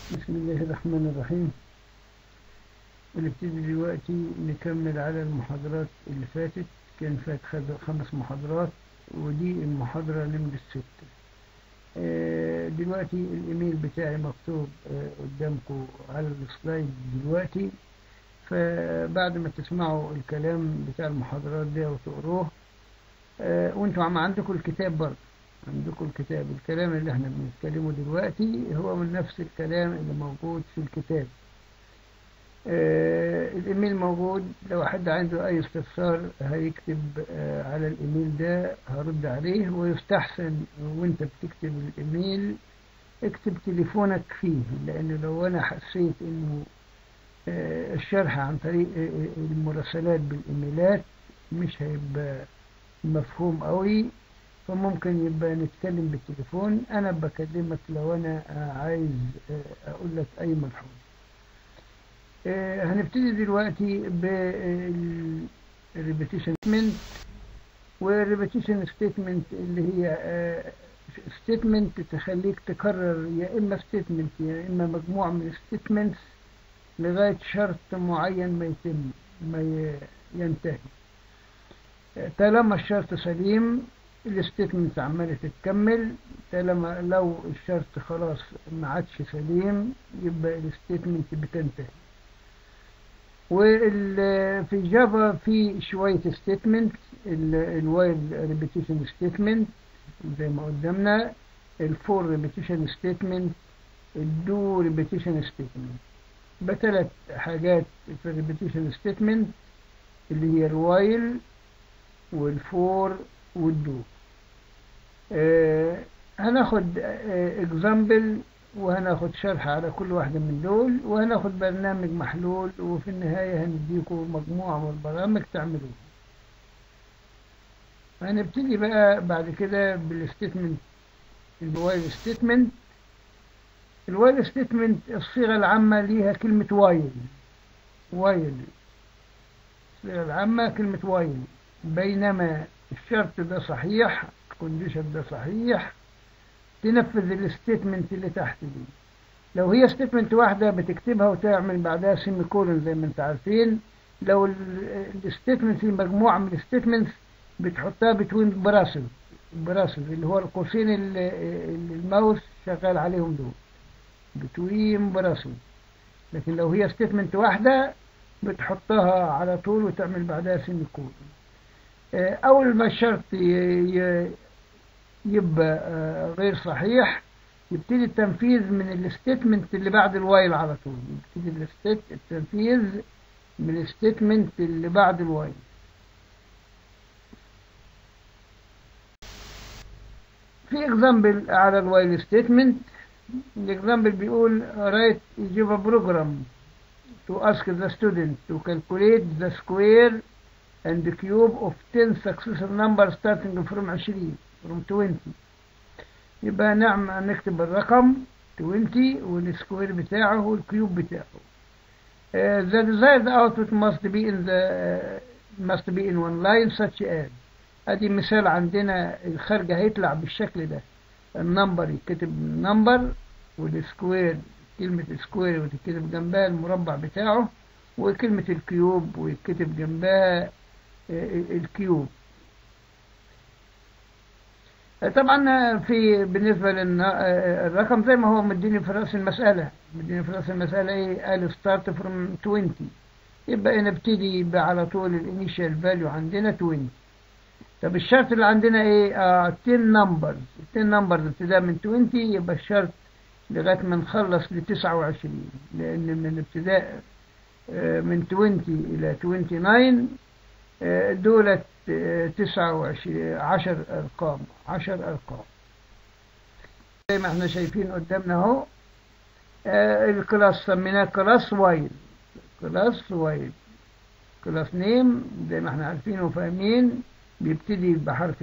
بسم الله الرحمن الرحيم. ونبتدي دلوقتي نكمل على المحاضرات اللي فاتت. كان فات 5 محاضرات ودي المحاضرة نمرة 6. دلوقتي الإيميل بتاعي مكتوب قدامكم على السلايد دلوقتي، فبعد ما تسمعوا الكلام بتاع المحاضرات دي وتقروه وانتوا عندكم الكتاب برضه، عندكم الكتاب. الكلام اللي احنا بنتكلمه دلوقتي هو من نفس الكلام اللي موجود في الكتاب. الإيميل موجود، لو حد عنده أي استفسار هيكتب على الإيميل ده هرد عليه. ويستحسن وانت بتكتب الإيميل اكتب تليفونك فيه، لأنه لو أنا حسيت إنه الشرح عن طريق المراسلات بالإيميلات مش هيبقى مفهوم قوي، فممكن يبقى نتكلم بالتليفون. أنا بكلمك لو أنا عايز أقول لك أي ملحوظ. هنبتدي دلوقتي بالريبيتيشن ستيتمنت. والريبيتيشن ستيتمنت اللي هي ستيتمنت تخليك تكرر يا إما ستيتمنت يا إما مجموعة من ستيتمنتس لغاية شرط معين ما ينتهي. طالما الشرط سليم الستيتمنت عمالة تتكمل، طالما لو الشرط خلاص ما عادش سليم يبقى الستيتمنت بتنتهي. وفي جافا في شوية ستيتمنت، الوايل ريبيتيشن ستيتمنت زي ما قدامنا، الفور ريبيتيشن ستيتمنت، الدو ريبيتيشن ستيتمنت. بثلاث حاجات في الريبيتيشن ستيتمنت اللي هي الوايل والفور والدو. هناخد اكزامبل وهناخد شرح على كل واحدة من دول، وهناخد برنامج محلول، وفي النهاية هنديكم مجموعة من البرامج تعملوها. هنبتدي بقى بعد كده بالستيتمنت، الوايل ستيتمنت. الوايل ستيتمنت الصيغة العامة ليها كلمة وايل. الصيغة العامة كلمة وايل، بينما الشرط ده صحيح، الكونديشن ده صحيح، تنفذ الستيتمنت اللي تحت دي. لو هي ستيتمنت واحدة بتكتبها وتعمل بعدها سيمي كولون زي ما انت عارفين. لو الستيتمنت في مجموعة من الستيتمنتس بتحطها بتوين براسل اللي هو القوسين اللي الماوس شغال عليهم دول، بتوين براسل. لكن لو هي ستيتمنت واحدة بتحطها على طول وتعمل بعدها سيمي كولون. أول ما الشرط يبقى غير صحيح يبتدي التنفيذ من الستيتمنت اللي بعد الوايل على طول. يبتدي التنفيذ من الستيتمنت اللي بعد الوايل. في اكزامبل على الوايل ستيتمنت. الاكزامبل بيقول write Java program to ask the student to calculate the square and the cube of 10 successive numbers starting from 20. يبقى نكتب الرقم 20 والسكوير بتاعه والكيوب بتاعه. The desired output must be in one line such as. ادي مثال عندنا، الخارج هيطلع بالشكل ده. النمبر يتكتب نمبر، والسكوير كلمة سكوير وتتكتب جنبها المربع بتاعه، وكلمة الكيوب ويتكتب جنبها الكيوب. طبعا بالنسبة للرقم زي ما هو مديني في رأس المسألة، ايه؟ قال start from 20. يبقى نبتدي على طول الانيشال فاليو عندنا 20. طب الشرط اللي عندنا ايه؟ 10 نمبرز ابتداء من 20. يبقى الشرط لغاية ما نخلص ل 29، لأن من ابتداء من 20 إلى 29 دولة 29 10 أرقام زي ما احنا شايفين قدامنا اهو. الكلاس سميناه كلاس وايل. كلاس نيم زي ما احنا عارفين وفاهمين بيبتدي بحرف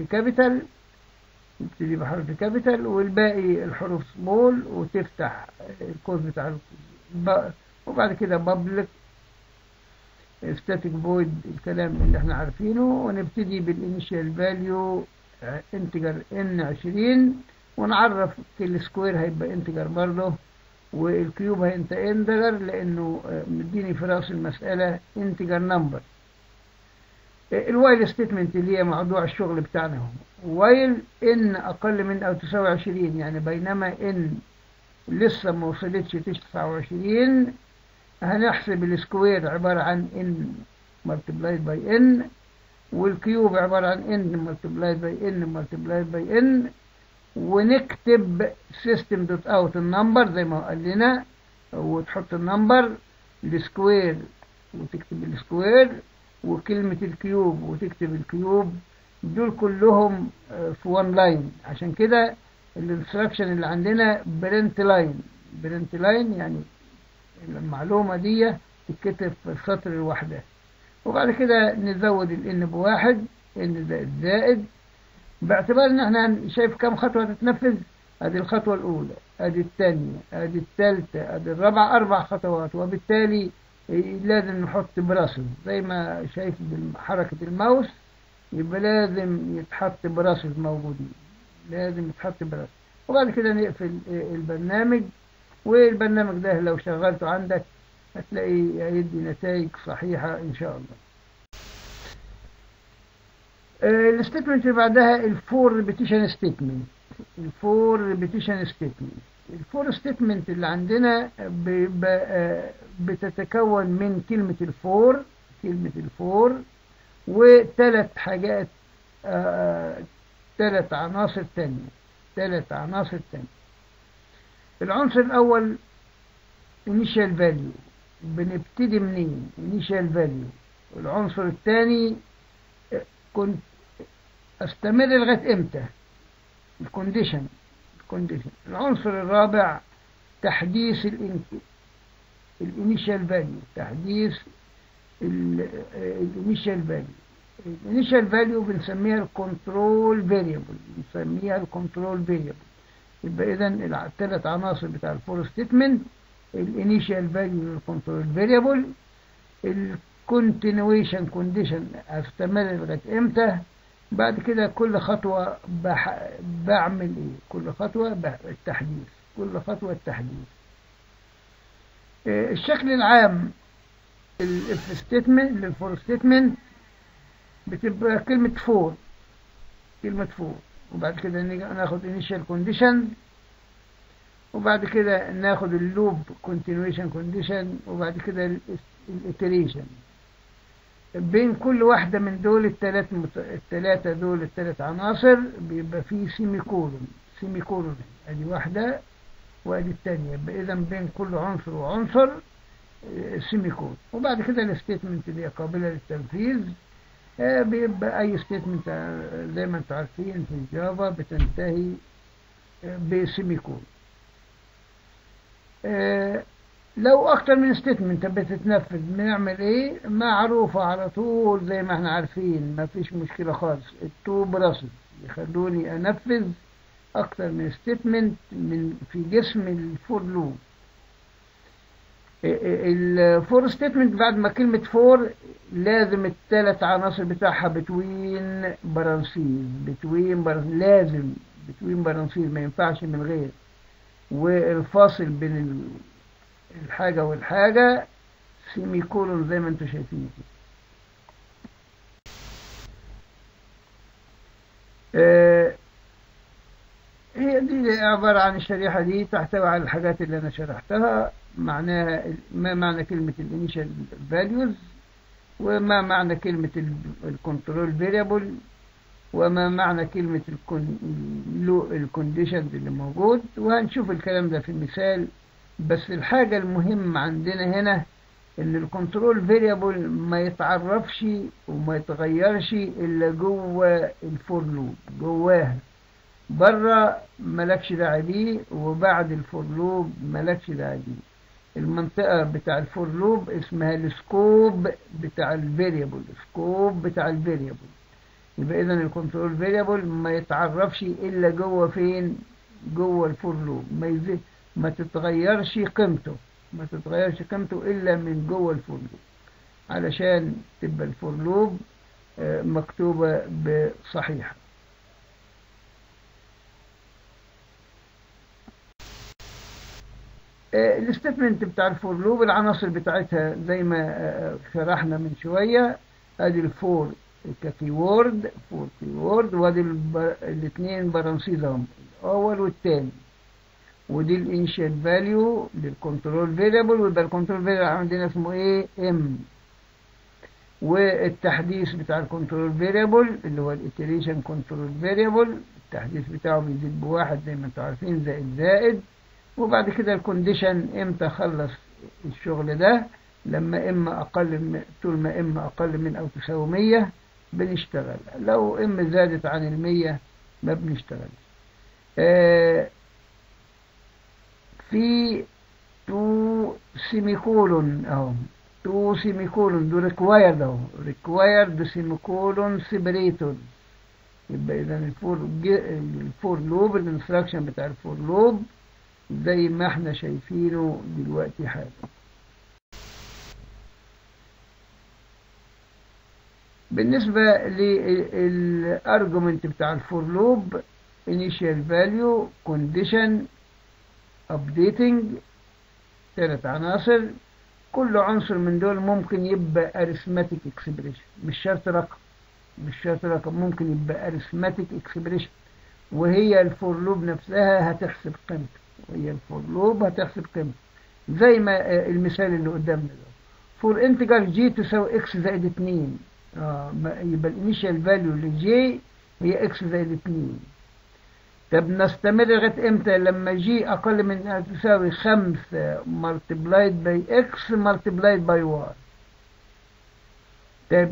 كابيتال والباقي الحروف سمول، وتفتح القوس بتاع وبعد كده بابليك static void، الكلام اللي احنا عارفينه. ونبتدي بالانيشال فاليو انتجر n 20، ونعرف السكوير هيبقى انتجر برضه والكيوب هيبقى انتجر لانه مديني في راس المسألة انتجر نمبر. الوايل ستيتمنت اللي هي موضوع الشغل بتاعنا هو وايل ان اقل من او تساوي 20، يعني بينما ان لسه ما وصلتش 29 هنحسب السكوير عبارة عن ان multiplied by n، والكيوب عبارة عن n multiplied by n multiplied by n، ونكتب system.out النمبر زي ما قال لنا، وتحط النمبر السكوير وتكتب السكوير، وكلمة الكيوب وتكتب الكيوب. دول كلهم في وان لاين. عشان كده الانستراكشن اللي عندنا برنت لاين. برنت لاين يعني المعلومة دي تتكتب في السطر الواحدة، وبعد كده نزود الان بواحد، ان زائد، باعتبار ان احنا شايف كم خطوة تتنفذ. ادي الخطوة الاولى، ادي الثانية، ادي الثالثة، ادي الرابعة، 4 خطوات، وبالتالي لازم نحط براسل زي ما شايف بحركة الماوس، يبقى لازم يتحط براسل موجودين، لازم يتحط براسل. وبعد كده نقفل البرنامج، والبرنامج ده لو شغلته عندك هتلاقي هيدي نتائج صحيحة ان شاء الله. الستيتمنت اللي بعدها الفور ريبيتيشن ستيتمنت. الفور ريبيتيشن ستيتمنت، الفور ستيتمنت اللي عندنا بتتكون من كلمة الفور، كلمة الفور، وثلاث حاجات، 3 عناصر تانية، 3 عناصر تانية. العنصر الأول initial value، بنبتدي منين؟ initial value. والعنصر الثاني كنت استمر لغاية امتى؟ الكونديشن. العنصر الرابع تحديث الانيشال فاليو، تحديث الانيشال فاليو. الانيشال فاليو بنسميها الكنترول فاريبل، يبقى اذا الثلاث عناصر بتاع الفور ستيتمنت الانيشال فاليو والكنترول فاريبل. الكونتينيويشن كونديشن استمر لغايه امتى. بعد كده كل خطوة بعمل ايه؟ كل خطوة التحديث، كل خطوة التحديث. الشكل العام الاف ستيتمنت للفور ستيتمنت بتبقى كلمة فور، كلمة فور، وبعد كده ناخد initial condition، وبعد كده ناخد اللوب continuation condition، وبعد كده الiteration. بين كل واحدة من دول الثلاثة دول الثلاث عناصر بيبقى فيه سيمي كولون، ادي واحدة وادي الثانية، يبقى اذا بين كل عنصر وعنصر سيمي كولون. وبعد كده الستيتمنت اللي هي قابلة للتنفيذ، بيبقى اي ستيتمنت زي ما انتم عارفين في الجافا بتنتهي بسيمي كولون. لو اكتر من ستيتمنت بتتنفذ بنعمل ايه؟ معروفة على طول زي ما احنا عارفين، ما فيش مشكلة خالص. التو براسل يخلوني انفذ اكتر من ستيتمنت من في جسم الفور لوب. الفور ستيتمنت بعد ما كلمة فور لازم الثلاث عناصر بتاعها بتوين برانسيز، لازم بتوين برانسيز، ما ينفعش من غير. والفاصل بين الحاجة والحاجة سيمي كولون زي ما انتم شايفين كده. هي دي عبارة عن الشريحة دي تحتوي على الحاجات اللي أنا شرحتها، معناها ما معنى كلمة الانيشال فاليوز، وما معنى كلمة الكنترول فاريبل، وما معنى كلمة الكونديشنز اللي موجود، وهنشوف الكلام ده في المثال. بس الحاجة المهمة عندنا هنا ان الكنترول فاريبل ما يتعرفش وما يتغيرش الا جوه الفور لوب، جواها. بره ملكش داعي بيه، وبعد الفور لوب ملكش داعي بيه. المنطقة بتاع الفور لوب اسمها السكوب بتاع الفاريبل، يبقى اذا الكنترول فاريبل ما يتعرفش الا جوه فين؟ جوه الفور لوب، ما تتغيرش قيمته، الا من جوه الفور لوب، علشان تبقى الفور لوب مكتوبة بصحيحة. الستيتمنت بتاع الفور لوب العناصر بتاعتها زي ما شرحنا من شوية. ادي الفور ككيورد، فور كيورد، وادي الاثنين برانسيز اهم، الاول والثاني، ودي الانيشال فاليو للكنترول فيريبل، ويبقى الكنترول فيريبل عندنا اسمه ايه؟ ام. والتحديث بتاع الكنترول فيريبل اللي هو الاتريشن كنترول فيريبل، التحديث بتاعه بيزيد بواحد زي ما انتم عارفين، زائد. وبعد كده الكونديشن امتى خلص الشغل ده؟ لما اما طول ما اما اقل من او تساوي 100 بنشتغل، لو اما زادت عن 100 ما بنشتغل. في تو سيميكولون اهو، تو سيميكولون دول ريكوايرد اهو، ريكوايرد سيميكولون سيبريتور. يبقى اذا الفور لوب، الانستراكشن بتاع الفور لوب زي ما احنا شايفينه دلوقتي حالا. بالنسبة للارجومنت بتاع الفور لوب، initial value condition updating، 3 عناصر. كل عنصر من دول ممكن يبقى arithmetic expression، مش شرط رقم، ممكن يبقى arithmetic expression، وهي الفور لوب نفسها هتحسب قيمته، زي ما المثال اللي قدامنا ده. فور انتجر جي تساوي اكس زائد 2، يبقى الانيشال فاليو لجي هي اكس زائد 2. طب نستمر لغايه امتى؟ لما جي اقل من أو تساوي 5 ملتبلايد باي اكس ملتبلايد باي واي. طب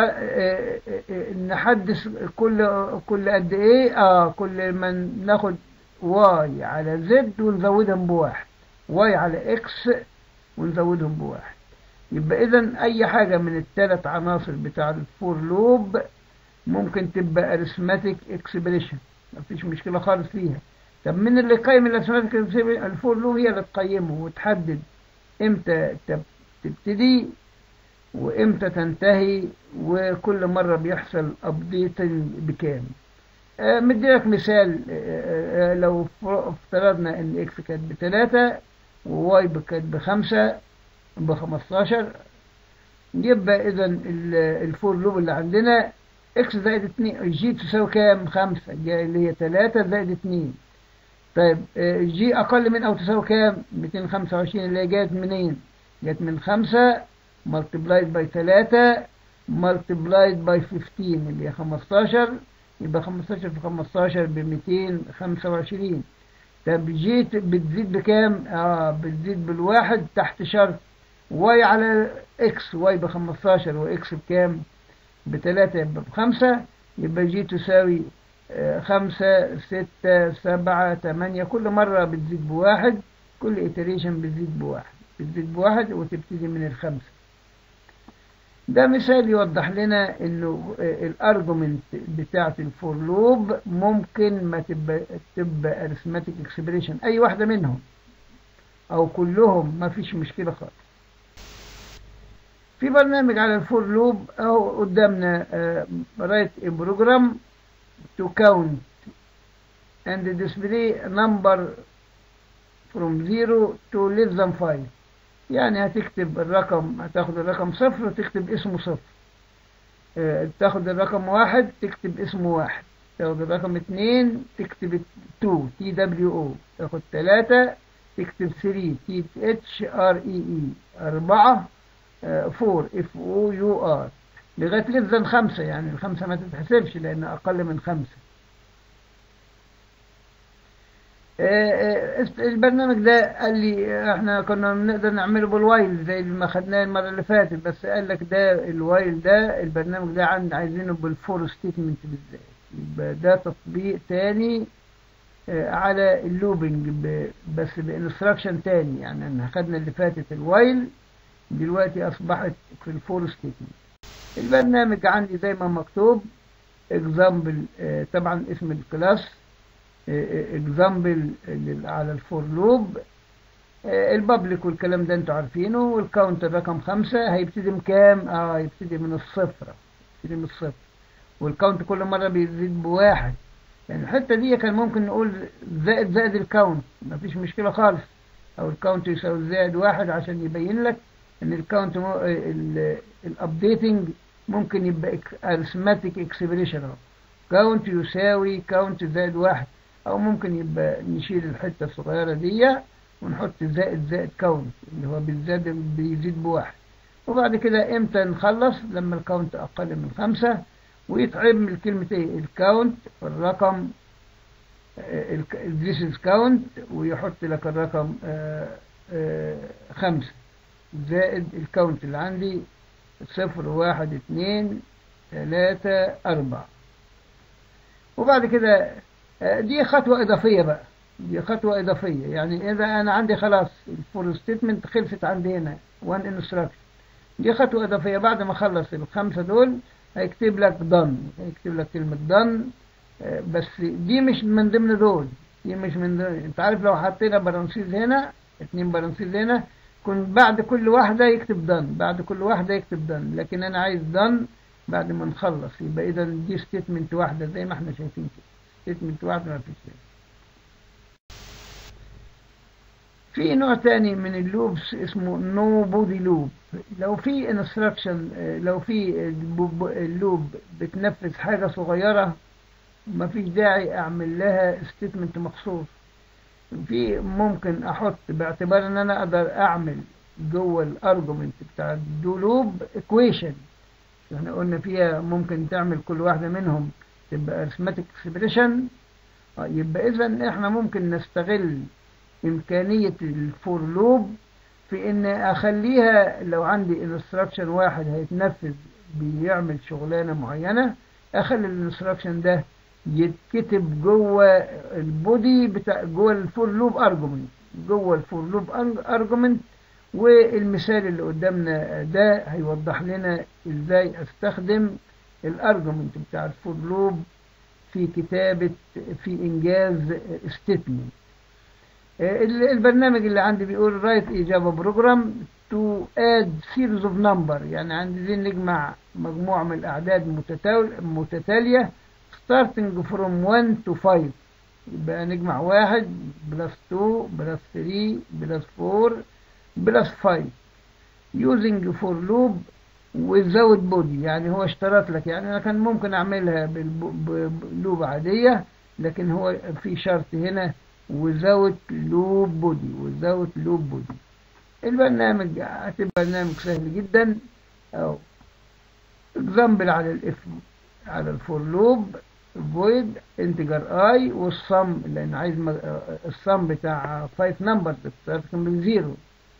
نحدث كل قد ايه؟ كل ما ناخد واي على زد ونزودهم بواحد، واي على اكس ونزودهم بواحد. يبقى اذا اي حاجة من ال3 عناصر بتاع الفور لوب ممكن تبقى ارثماتيك اكسبريشن، مفيش مشكلة خالص فيها. طب من اللي يقيم الارثماتيك اكسبريشن؟ الفور لوب هي اللي تقيمه وتحدد امتى تبتدي وامتى تنتهي، وكل مرة بيحصل ابديتنج بكام. مديلك مثال. لو افترضنا ان اكس كانت ب3 وواي كانت ب5 ب15، يبقى اذا الفور لوب اللي عندنا اكس زائد 2 جي تساوي كام؟ 5 اللي هي 3 زائد 2. طيب جي اقل من او تساوي كام؟ 225 اللي هي جات منين؟ جات من 5 ملتبلايد باي 3 ملتبلايد باي 15 اللي هي 15، يبقى 15 في 15 ب 225. طب جي بتزيد بكام؟ بتزيد بالواحد تحت شرط واي على اكس، واي ب15 واكس بكام؟ ب3 يبقى ب5، يبقى جي تساوي 5 6 7 8. كل مرة بتزيد بواحد، كل iteration بتزيد بواحد وتبتدي من ال5. ده مثال يوضح لنا انه الارجومنت بتاعت الفور لوب ممكن ما تبقى arithmetic expression، اي واحدة منهم او كلهم ما فيش مشكلة خالص. في برنامج على الفور لوب اهو قدامنا، write a program to count and display number from 0 to less than 5. يعني هتكتب الرقم، هتاخد الرقم 0 وتكتب اسمه 0، تاخد الرقم 1 تكتب اسمه 1، تاخد الرقم 2 تكتب 2 TWO، تاخد 3 تكتب 3 THREE، 4 4 FOUR، لغاية less than 5. يعني ال5 ما تتحسبش لأن أقل من 5. البرنامج ده قال لي احنا كنا نقدر نعمله بالوايل زي ما خدناه المرة اللي فاتت، بس قال لك ده الوايل ده البرنامج ده عايزينه بالفور ستيتمنت بالذات، يبقى ده تطبيق تاني على اللوبنج بس بانستراكشن تاني. يعني احنا خدنا اللي فاتت الوايل، دلوقتي اصبحت في الفور ستيتمنت. البرنامج عندي زي ما مكتوب اكزامبل، طبعا اسم الكلاس اكزامبل على الفور لوب، البابليك والكلام ده انتوا عارفينه، والكاونتر رقم 5 هيبتدي بكام؟ يبتدي من الصفر، والكاونت كل مرة بيزيد ب1. يعني الحتة دي كان ممكن نقول زائد الكاونت، مفيش مشكلة خالص، أو الكاونت يساوي زائد واحد عشان يبين لك إن الكاونت الأبديتنج ممكن يبقى arithmetic expression أهو. كاونت يساوي كاونت زائد واحد، أو ممكن يبقى نشيل الحتة الصغيرة دي ونحط زائد كاونت اللي هو بيزيد بواحد. وبعد كده امتى نخلص؟ لما الكاونت أقل من 5 ويتعمل كلمة ايه؟ الكاونت الرقم this is count ويحط لك الرقم 5 زائد الكاونت اللي عندي 0 1 2 3 4. وبعد كده دي خطوة إضافية بقى، دي خطوة إضافية. يعني إذا أنا عندي خلاص الفور ستيتمنت خلصت عندي هنا one instruction، دي خطوة إضافية. بعد ما أخلص الخمسة دول هيكتب لك done، هيكتب لك كلمة done. بس دي مش من ضمن دول، دي مش من ضمن. أنت عارف لو حطينا برانسيز هنا 2 برانسيز هنا كنت بعد كل واحدة يكتب done، بعد كل واحدة يكتب done، لكن أنا عايز done بعد ما نخلص. يبقى إذا دي ستيتمنت واحدة زي ما احنا شايفين كده، ستيتمنت واحدة ما فيش كده. في نوع تاني من اللوبس اسمه نو بودي لوب. لو في انستراكشن، لو في اللوب بتنفذ حاجة صغيرة ما فيش داعي اعمل لها ستيتمنت مخصوص. في ممكن احط باعتبار ان انا اقدر اعمل جوه الارجومنت بتاع الدو لوب ايكويشن. احنا قلنا فيها ممكن تعمل كل واحدة منهم تبقى arithmetic expression. يبقى اذا احنا ممكن نستغل إمكانية الفور لوب في إن أخليها لو عندي انستراكشن واحد هيتنفذ بيعمل شغلانة معينة، أخلي الانستراكشن ده يتكتب جوه البودي بتاع جوه الفور لوب أرجومنت، جوه الفور لوب أرجومنت. والمثال اللي قدامنا ده هيوضح لنا إزاي أستخدم الأرجومنت بتاع الفور لوب في كتابة، في إنجاز ستيتمنت. البرنامج اللي عندي بيقول write a Java program to add series of number، يعني عايزين نجمع مجموعة من الأعداد متتالية starting from 1 to 5. يبقى نجمع 1 بلس 2 بلس 3 بلس 4 بلس 5 using for loop without body. يعني هو اشترط لك، يعني أنا كان ممكن أعملها بلوب عادية، لكن هو في شرط هنا without loop body، without loop body. البرنامج هتبقى برنامج سهل جدا. أو example على على الفور لوب void integer i والصم، لأن عايز الصم بتاع 5 numbers بتاعتكم من 0.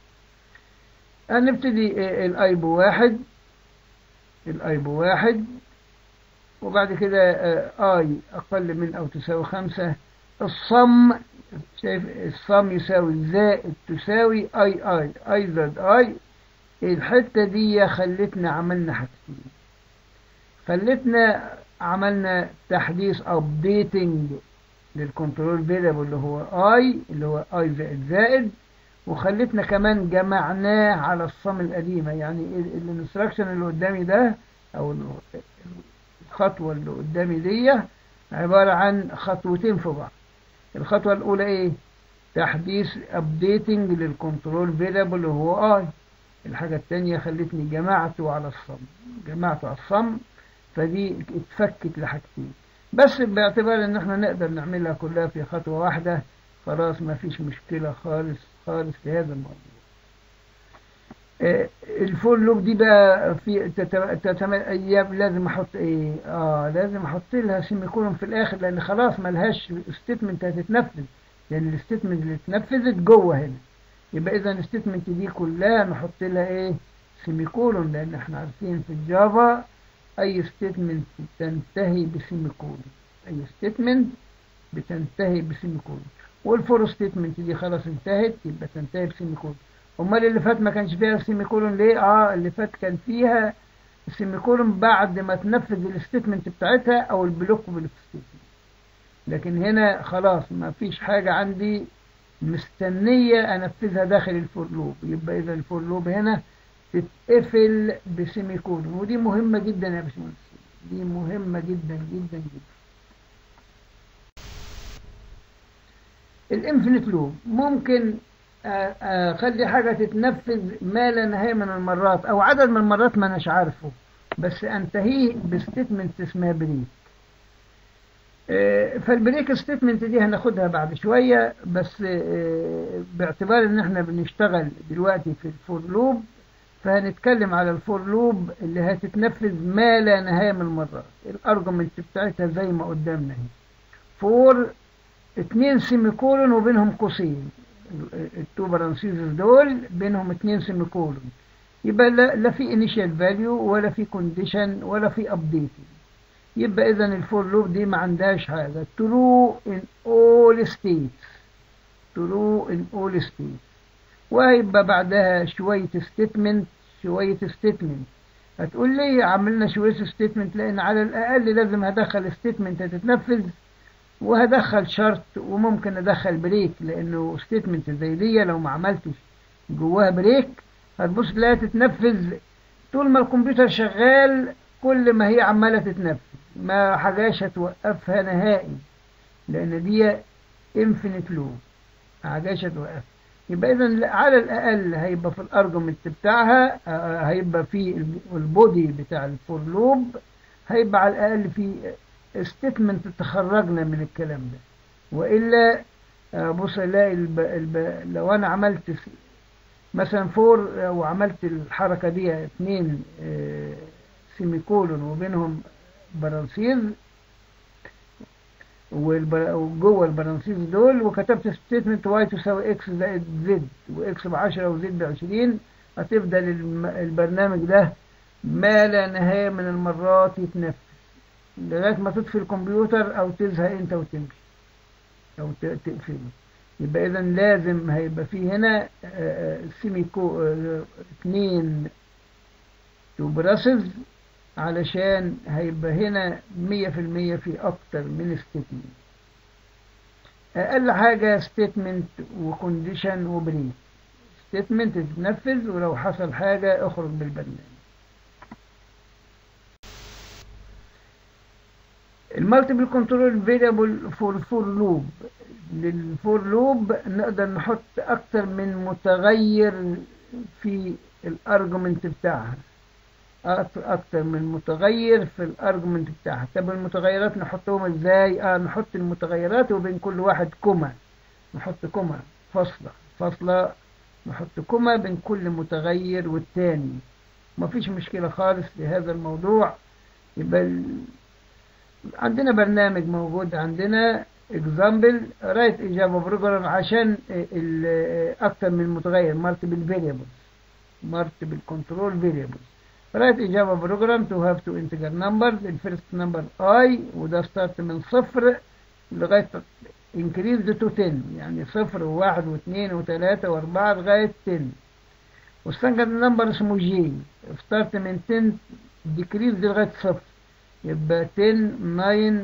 هنبتدي الاي بواحد، الاي بواحد، وبعد كده اي أقل من أو تساوي 5. الصم، شايف الصم يساوي زائد تساوي اي زائد اي. الحتة دي خلتنا عملنا حاجتين، خلتنا عملنا تحديث updating للكنترول فيريبل اللي هو اي زائد زائد، وخلتنا كمان جمعناه على الصم القديمة. يعني الانستراكشن اللي قدامي ده او الخطوة اللي قدامي دي عبارة عن خطوتين في بعض. الخطوة الأولى إيه؟ تحديث updating للكنترول فيريبل اللي هو I. الحاجة التانية خلتني جمعته على الصم، جمعته على الصم، فدي اتفكت لحاجتين. بس باعتبار إن احنا نقدر نعملها كلها في خطوة واحدة، خلاص ما فيش مشكلة خالص خالص في هذا الموضوع. الفور لوب دي بقى في أيام لازم أحط إيه؟ لازم أحط لها سيميكولون في الآخر، لأن خلاص ملهاش ستيتمنت هتتنفذ، لأن الستيتمنت اللي اتنفذت جوه هنا. يبقى إذا الستيتمنت دي كلها نحط لها إيه؟ سيميكولون، لأن إحنا عارفين في الجافا أي ستيتمنت تنتهي بسيميكولون، أي ستيتمنت بتنتهي بسيميكولون. والفور ستيتمنت دي خلاص انتهت، يبقى تنتهي بسيميكولون. امال اللي فات ما كانش فيها سيميكولون ليه؟ اللي فات كان فيها سيميكولون بعد ما تنفذ الستيتمنت بتاعتها او البلوك بالستيتمنت. لكن هنا خلاص ما فيش حاجة عندي مستنية انفذها داخل الفور لوب. يبقى اذا الفور لوب هنا تتقفل بسيميكولون، ودي مهمة جدا يا باشمهندس، دي مهمة جدا جدا جدا. الانفينيت لوب ممكن اخلي حاجة تتنفذ ما لا نهاية من المرات او عدد من المرات ما اناش عارفه، بس انتهيه بستيتمنت اسمها بريك. فالبريك ستيتمنت دي هناخدها بعد شوية، بس باعتبار ان احنا بنشتغل دلوقتي في الفور لوب، فهنتكلم على الفور لوب اللي هتتنفذ ما لا نهاية من المرات. الارجمنت بتاعتها زي ما قدامنا اهي، فور 2 سيمي كولون وبينهم قوسين، التو برانسيزز دول بينهم 2 سيمي كولون، يبقى لا في انيشال فاليو ولا في كونديشن ولا في ابديت. يبقى اذا الفور لوب دي ما عندهاش حاجه. true in all states، true in all states، وهيبقى بعدها شويه ستيتمنت شويه ستيتمنت. هتقول لي عملنا شويه ستيتمنت لان على الاقل لازم هدخل ستيتمنت هتتنفذ، وهدخل شرط، وممكن ادخل بريك، لانه ستيتمنت زي دي لو ما عملتش جواها بريك هتبص تلاقيها تتنفذ طول ما الكمبيوتر شغال، كل ما هي عماله تتنفذ، ما حاجاش هتوقفها نهائي، لان دي انفينيت لوب، ما حاجاش هتوقفها. يبقى اذا على الاقل هيبقى في الارجمنت بتاعها، هيبقى في البودي بتاع الفور لوب، هيبقى على الاقل في ستيتمنت تخرجنا من الكلام ده. والا بص الاقي لو انا عملت مثلا فور وعملت الحركه دي 2 سيمي كولون وبينهم برانسيز، وجوه البرانسيز دول وكتبت ستيتمنت واي تساوي اكس زائد زد، واكس ب10 وزد ب20، هتفضل البرنامج ده ما لا نهايه من المرات يتنفذ لغايه ما تطفي الكمبيوتر او تزهق انت وتمشي او تقفله. يبقى اذا لازم هيبقى فيه هنا سيمي 2 تو براسز، علشان هيبقى هنا 100% في اكتر من ستيتمنت. اقل حاجه ستيتمنت وكونديشن وبريك. ستيتمنت تتنفذ، ولو حصل حاجه اخرج بالبرنامج. المالتيبل كنترول فيريبل فور لوب. للفور لوب نقدر نحط اكتر من متغير في الارجمنت بتاعها، اكتر من متغير في الارجمنت بتاعها. طب المتغيرات نحطهم ازاي؟ نحط المتغيرات وبين كل واحد كوما، نحط كوما فاصلة، نحط كوما بين كل متغير والتاني، مفيش مشكلة خالص في هذا الموضوع. يبقى عندنا برنامج موجود عندنا example write إجابة بروجرام عشان أكتر من متغير multiple variables multiple control variables. write إجابة بروجرام to have two integer numbers. الفيرست نمبر I، وده start من 0 لغاية increase to 10، يعني 0 و1 و2 و3 و4 لغاية 10. والسكند نمبر اسمه J، start من 10 decrease لغاية 0، يبقى 10 9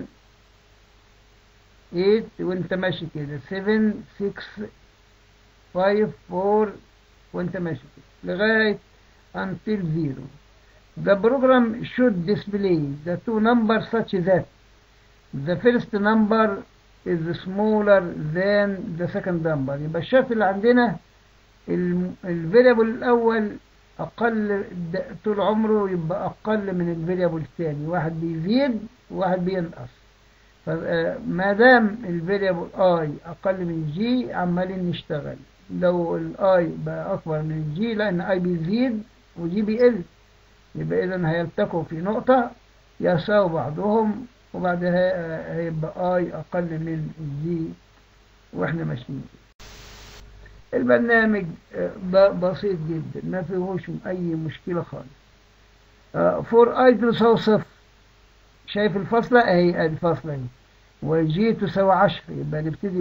8 وانت ماشي كده 7 6 5 4 وانت ماشي كده لغاية until 0. The program should display the two numbers such that the first number is smaller than the second number. يبقى الشرط اللي عندنا الفاريبل الأول أقل طول عمره يبقى أقل من الفاريبل الثاني، واحد بيزيد وواحد بينقص. فما دام الفاريبل I أقل من G عمالين نشتغل. لو الI بقى أكبر من G لأن I بيزيد وG بيقل، يبقى إذن هيلتقوا في نقطة يساوي بعضهم، وبعدها هيبقى I أقل من G وإحنا ماشيين. البرنامج بسيط جدا، ما فيهوش أي مشكلة خالص. for I تساوي 0، شايف الفاصلة اهي الفاصلة اهي، وجي تساوي 10، يبقى نبتدي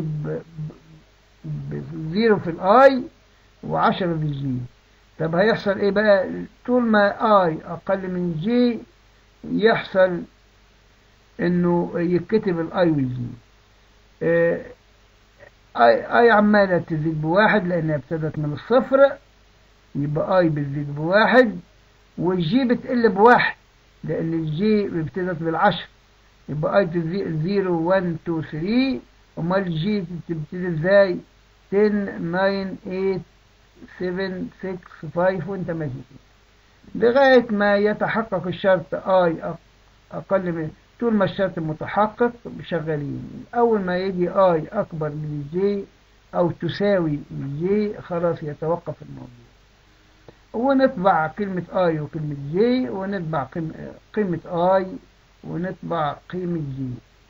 ب0 في الاي و10 في الجي. طب هيحصل ايه بقى؟ طول ما اي اقل من جي يحصل انه يتكتب الاي والجي. اي عمالة تزيد بواحد لانها ابتدت من الصفر، يبقى اي بتزيد بواحد، والجي بتقل بواحد لأن الجي ابتدت بالعشر، يبقى اي 0 1 2 3. أمال الجي تبتدي ازاي؟ 10 9 8 7 6 5 وانت ماشي لغاية ما يتحقق الشرط اي اقل من. طول ما الشرط متحقق شغالين. اول ما يجي اي اكبر من الجي او تساوي الجي خلاص يتوقف الموضوع، ونطبع كلمة اي وكلمة جي، ونطبع قيمة اي ونطبع قيمة جي.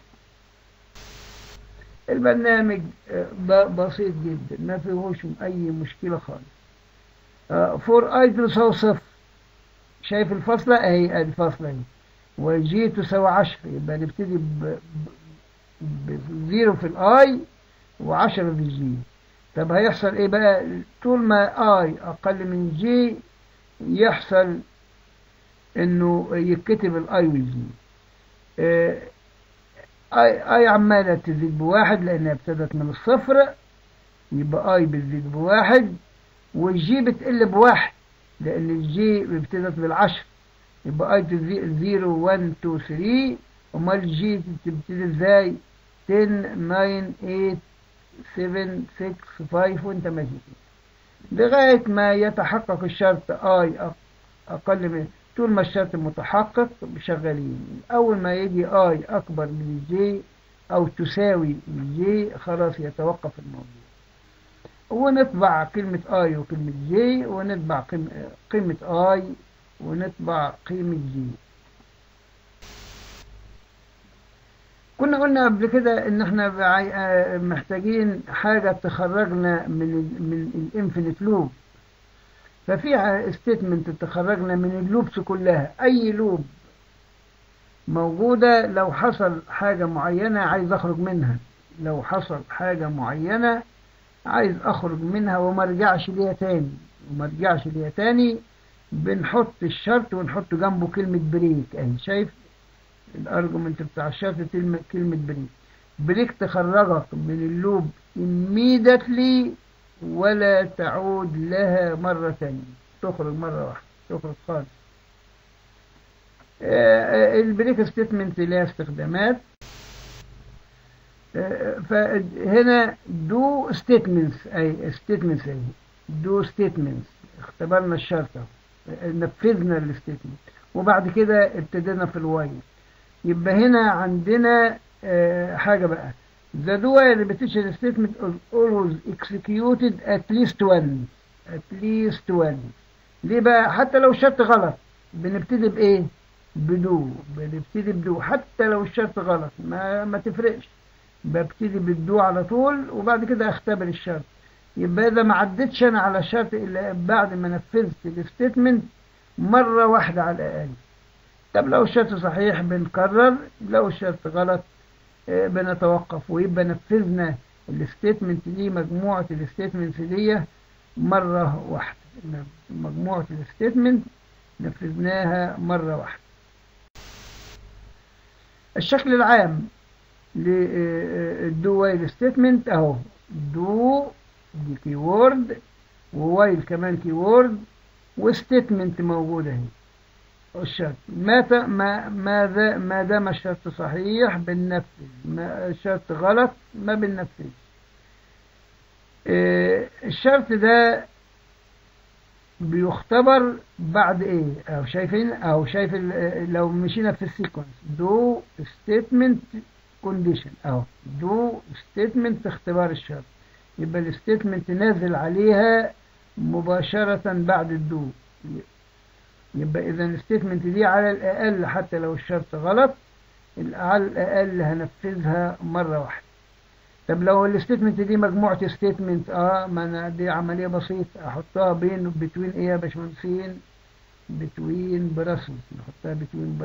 البرنامج بسيط جدا ما فيهوش اي مشكلة خالص. فور اي تساوي صفر، شايف الفاصلة اهي الفاصلة اهي، وجي تساوي 10 يبقى نبتدي بزيرو في الاي و10 في الجي. طب هيحصل ايه بقى؟ طول ما اي اقل من جي يحصل انه يتكتب الاي والجي. اي عمالة تزيد بواحد لانها ابتدت من الصفر، يبقى اي بتزيد بواحد، والجي بتقل بواحد لان الجي ابتدت بالعشر، يبقى اي تزيد 0 1 2 3. امال الجي تبتدي ازاي؟ 10 9 8 7 6 5 وانت ماشي لغاية ما يتحقق الشرط اي اقل من. طول ما الشرط متحقق شغالين. اول ما يجي اي اكبر من الجي او تساوي الجي خلاص يتوقف الموضوع، ونطبع كلمة اي وكلمة جي، ونطبع قيمة اي ونطبع قيمة جي. كنا قلنا قبل كده ان احنا محتاجين حاجة تخرجنا من الانفينيت لوب. ففي ستيتمنت تخرجنا من اللوبس كلها. اي لوب موجودة لو حصل حاجة معينة عايز اخرج منها، لو حصل حاجة معينة عايز اخرج منها وما ارجعش ليها تاني، بنحط الشرط ونحط جنبه كلمة بريك اهي. شايف الارجمنت بتاع الشرط كلمة بريك تخرجك من اللوب immediately ولا تعود لها مرة تانية، تخرج مرة واحدة، تخرج خالص. البريك ستيتمنت لها استخدامات. فهنا دو ستيتمنتس اي دو ستيتمنتس اختبرنا الشرطة، نفذنا الستيتمنت، وبعد كده ابتدينا في الوايل. يبقى هنا عندنا حاجة بقى the dual repetition statement is always executed at least one. ليه بقى؟ حتى لو الشرط غلط بنبتدي بإيه؟ بنبتدي بدو حتى لو الشرط غلط ما تفرقش، ببتدي بالدو على طول وبعد كده اختبر الشرط. يبقى إذا ما عدتش أنا على الشرط إلا بعد ما نفذت الستيتمنت مرة واحدة على الأقل. طب لو الشرط صحيح بنكرر، لو الشرط غلط بنتوقف، ويبقى نفذنا الستيتمنت دي، مجموعة الستيتمنت دي مرة واحدة. مجموعة الستيتمنت نفذناها مرة واحدة. الشكل العام للدو وايل ستيتمنت اهو، دو دي كيورد ووايل كمان كيورد وستيتمنت موجودة اهي. الشرط ما دام الشرط صحيح بننفذ، ما الشرط غلط ما بننفذ. الشرط ده بيختبر بعد ايه؟ شايف لو مشينا في السيكونس دو ستيتمنت كونديشن اهو، دو ستيتمنت اختبار الشرط، يبقى الستيتمنت نازل عليها مباشرة بعد الدو. يبقى إذا الستيتمنت دي على الأقل حتى لو الشرط غلط على الأقل هنفذها مرة واحدة. طب لو الستيتمنت دي مجموعة ستيتمنت ما أنا دي عملية بسيطة أحطها بتوين إيه يا باشمهندسين؟ بتوين براسلز، نحطها بتوين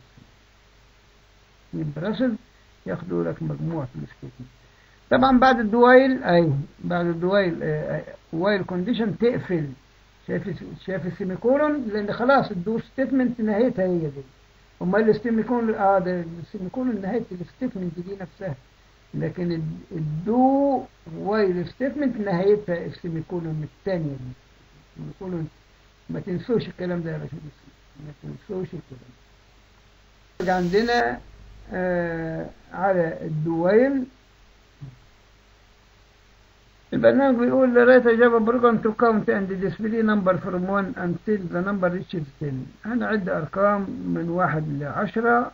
براسلز ياخدوا لك مجموعة الستيتمنت. طبعا بعد الدوايل بعد الدوايل وايل كونديشن تقفل. شايف السيميكولون؟ لان خلاص الدو ستيتمنت نهايتها هي دي. امال السيميكولون ده السيميكولون نهايه الستيتمنت دي نفسها، لكن الدو وايل ستيتمنت نهايتها السيميكولون الثانيه دي. السيميكولون ما تنسوش الكلام ده يا باشمهندس، ما تنسوش الكلام. عندنا على الدوايل البرنامج بيقول write a Java program to count and display number from 1 until the number reaches 10. هنعد أرقام من 1 ل10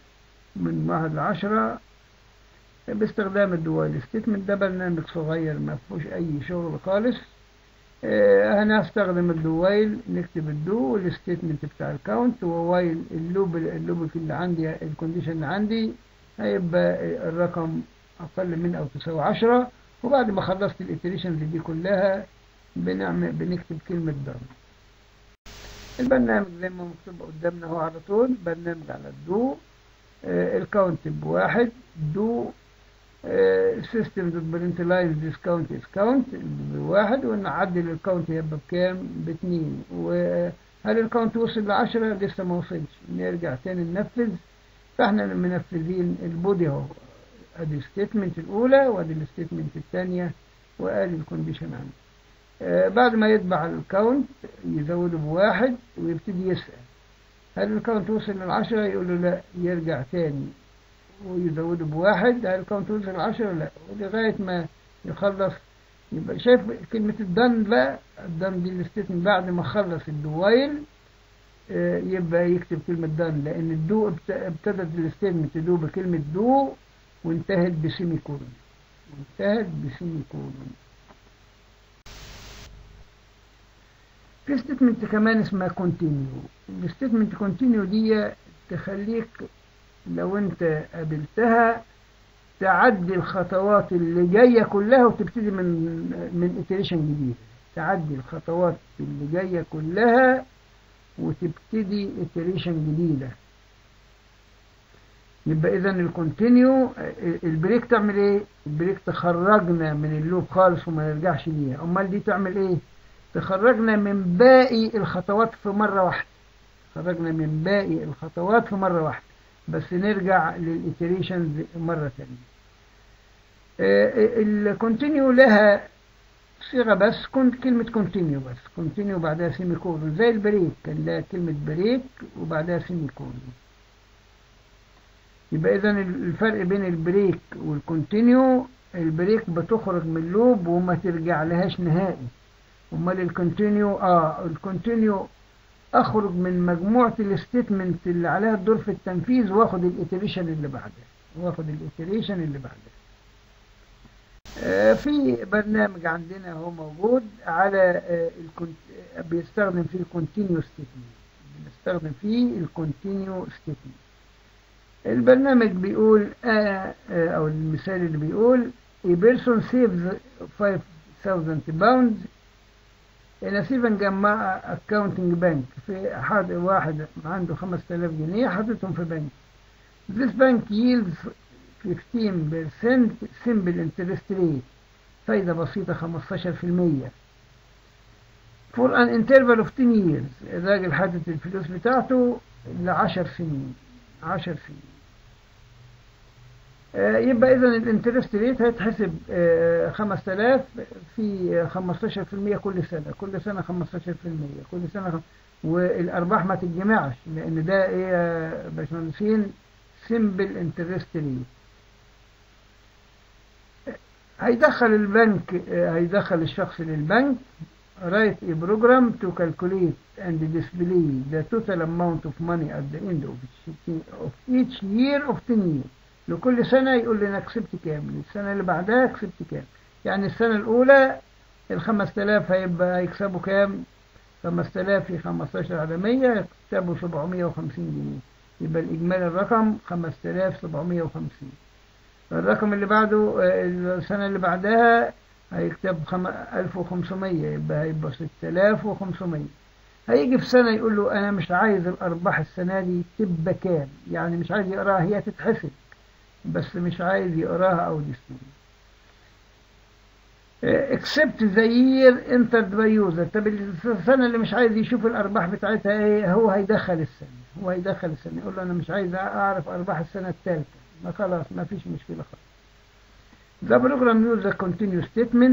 باستخدام الدوال ستيتمنت. ده برنامج صغير ما فيهوش أي شغل خالص. هنستخدم الدوال، نكتب الدو والستيتمنت بتاع الكاونت، ووايل اللوب اللي عندي، الكونديشن اللي عندي هيبقى الرقم أقل من أو تساوي 10. وبعد ما خلصت الاتريشنز دي كلها بنكتب كلمة done. البرنامج زي ما مكتوب قدامنا هو على طول برنامج على الدو. الكاونت ب1، دو system دوت برنتلايز discount is count ب1، ونعدل الكاونت يبقى بكام؟ ب2. وهل الكاونت وصل ل10؟ لسه ما وصلش، نرجع تاني ننفذ. فاحنا منفذين البودي اهو، ادي الستيتمنت الاولى وادي الستيتمنت الثانيه وادي الكونديشن عندي. بعد ما يطبع الكاونت يزوده ب1 ويبتدي يسأل هل الكاونت وصل ل10؟ يقول له لا، يرجع تاني ويزوده ب1 هل الكاونت وصل ل10؟ لا، ولغايه ما يخلص. يبقى شايف كلمه الدن بقى، الدن دي الستيتمنت بعد ما خلص الدوايل يبقى يكتب كلمه دن، لان الدو ابتدت الستيتمنت دو بكلمه دو وانتهت بسيمي كولون. في ستيتمنت كمان اسمها كونتينيو. الستيتمنت كونتينيو دي تخليك لو انت قابلتها تعدي الخطوات اللي جايه كلها وتبتدي من iteration جديده. تعدي الخطوات اللي جايه كلها وتبتدي iteration جديده. يبقى اذا الكونتينيو البريك تعمل ايه؟ البريك تخرجنا من اللوب خالص وما نرجعش ليها. امال دي تعمل ايه؟ تخرجنا من باقي الخطوات في مره واحده. بس نرجع للإتريشنز مرة ثانية. الكونتينيو لها صيغة بس، كلمة كونتينيو بس، كونتينيو بعدها سيمي كولون، زي البريك كان لها كلمة بريك وبعدها سيمي كولون. يبقى إذن الفرق بين البريك والكونتينيو، البريك بتخرج من اللوب وما ترجع لهاش نهائي. امال الكونتينيو اخرج من مجموعة الستيتمنت اللي عليها الدور في التنفيذ واخد الاتريشن اللي بعدها. في برنامج عندنا هو موجود على بيستخدم فيه الكونتينيو ستيتمنت. البرنامج بيقول او المثال اللي بيقول a person saves 5,000 pounds in a savings accounting bank. في واحد عنده 5,000 جنيه حاططهم في بنك. This bank yields 15% simple interest rate، فايدة بسيطة 15% for an interval of 10 years. الراجل حاطط الفلوس بتاعته ل10 سنين. يبقى إذن الانترست ريت هيتحسب 5000 في 15% كل سنة 15% كل سنة، والأرباح ما تتجمعش لأن ده إيه يا باشمهندسين؟ سيمبل انترست ريت. هيدخل الشخص للبنك write a program to calculate and display the total amount of money at the end of each year of 10 years. لكل سنة يقول لنا كسبت كام، السنة اللي بعدها كسبت كام. يعني السنة الأولى 5000 هيكسبوا كام؟ 5000 في 15 على 100 يكسبوا 750 جنيه. يبقى الإجمالي الرقم 5750. الرقم اللي بعده السنة اللي بعدها هيكتب 1500 هيبقى 6500. هيجي في سنة يقول له أنا مش عايز الأرباح السنة دي تبقى كام، يعني مش عايز يقراها، هي تتحسب بس مش عايز يقراها أو ديسبلي. except the year entered by user. طب السنة اللي مش عايز يشوف الأرباح بتاعتها إيه، هو هيدخل السنة يقول له أنا مش عايز أعرف أرباح السنة الثالثة، ما خلاص ما فيش مشكلة خالص. The program use the continue statement.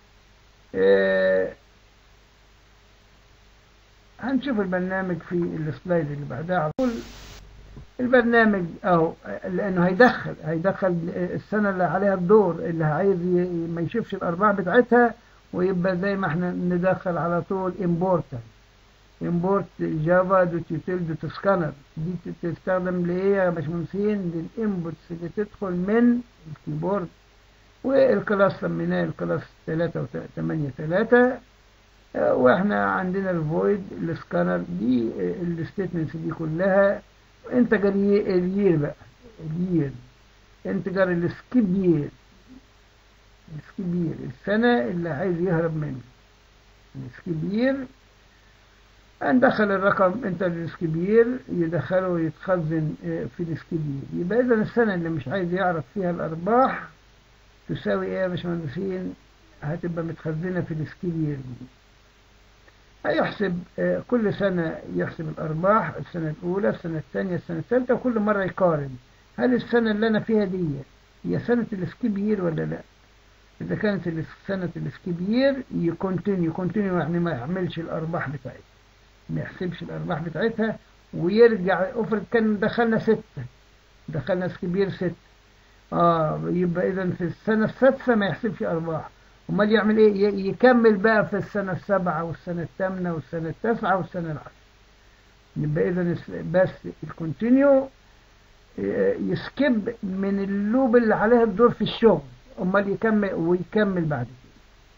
هنشوف البرنامج في السلايد اللي بعدها على طول. البرنامج اهو، لانه هيدخل السنه اللي عليها الدور اللي عايز ما يشوفش الارباح بتاعتها ويبقى زي ما احنا ندخل على طول import جافا دوت يوتيل دوت سكانر. دي تستخدم لإيه يا باشمهندسين؟ للإنبوتس اللي تدخل من الكيبورد. والكلاس سميناه الكلاس 3 واحنا عندنا الفويد السكانر. دي الستيتمنتس دي كلها انتجر الير بقى، الير انتجر السكيب يير، السنة اللي عايز يهرب منه السكيب يير. ندخل الرقم انتر السكيب يير، يدخله ويتخزن في السكيب يير. يبقى اذا السنة اللي مش عايز يعرف فيها الارباح تساوي ايه يا باشمهندسين؟ هتبقى متخزنة في السكيب يير دي. هيحسب كل سنة يحسب الأرباح، السنة الأولى، السنة الثانية، السنة الثالثة، وكل مرة يقارن هل السنة اللي أنا فيها دي هي سنة السكيب يير ولا لا. إذا كانت سنة السكيب يير يكونتينيو يعني ما يعملش الأرباح بتاعتها، ما يحسبش الأرباح بتاعتها، ويرجع. افرض كان دخلنا سكيب يير 6، يبقى إذا في السنة السادسة ما يحسبش أرباح. امال يعمل ايه؟ يكمل بقى في السنة 7 والسنة 8 والسنة 9 والسنة 10. يبقى اذا بس الكونتينيو يسكب من اللوب اللي عليها الدور في الشغل، امال يكمل بعد كده.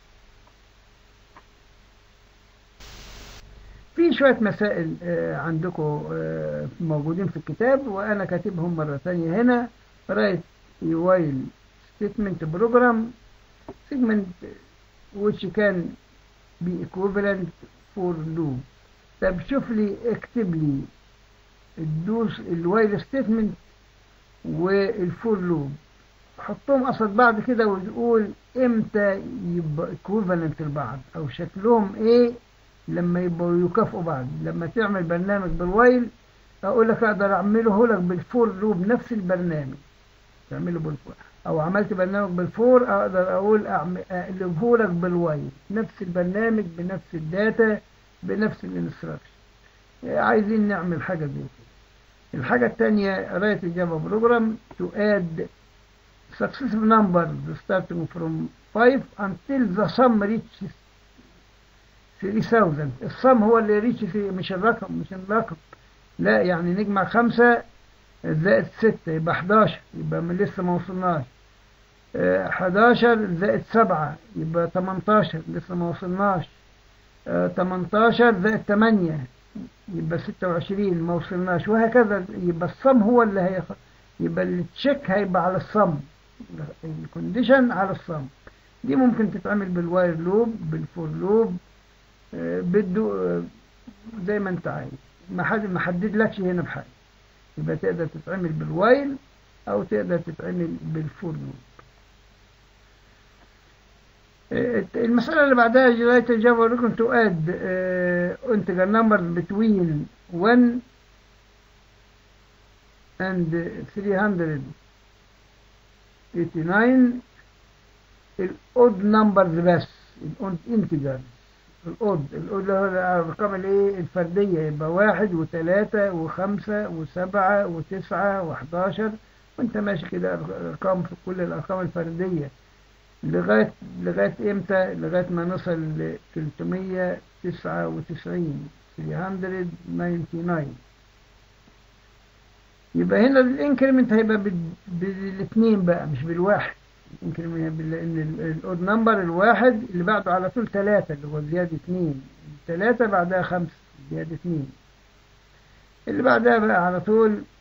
في شوية مسائل عندكم موجودين في الكتاب وانا كاتبهم مرة ثانية هنا. write while statement program segment which can be equivalent for loop. طب شوف لي، اكتب لي الوايل ستيتمنت والفور لوب، حطهم قصاد بعض كده وتقول امتى يبقى equivalent لبعض او شكلهم ايه لما يبقوا يكافئوا بعض. لما تعمل برنامج بالوايل اقول لك اقدر اعمله لك بالفور لوب نفس البرنامج تعمله بالفور، او عملت برنامج بالفور اقدر اقول اقلبه لك بالوايل نفس البرنامج بنفس الداتا بنفس الانستراكشن. عايزين نعمل حاجه زي كده. الحاجه الثانيه write Java program to add successive numbers starting from 5 until the sum reaches 3000. الصم هو اللي ريتش مش الرقم لا، يعني نجمع 5 زائد 6 يبقى 11، يبقى لسه ما وصلناش. 11 زائد 7 يبقى 18، لسه ما وصلناش. 18 زائد 8 يبقى 26، ما وصلناش، وهكذا. يبقى الصم هو اللي يبقى التشيك هيبقى على الصم، الكونديشن على الصم. دي ممكن تتعمل بالواير لوب، بالفور لوب، بده زي ما انت عايز، ما حدد لكش هنا بحاجه. يبقى تقدر تتعمل بالوايل او تقدر تتعمل بالفور لوب. المسألة اللي بعدها write Java program to add integer numbers between 1 and 389 الأود نمبرز بس، الأود انتجر، الأود اللي هو الأرقام الفردية، يبقى 1 و3 و5 و7 و9 و11 وانت ماشي كده أرقام في كل الأرقام الفردية لغاية امتى؟ لغاية ما نصل ل 399 399. يبقى هنا الانكريمنت هيبقى بالاثنين بقى مش بالواحد. الانكريمنت لان الاود نمبر الواحد اللي بعده على طول 3 اللي هو زيادة 2، 3 بعدها 5 زيادة 2، اللي بعدها بقى على طول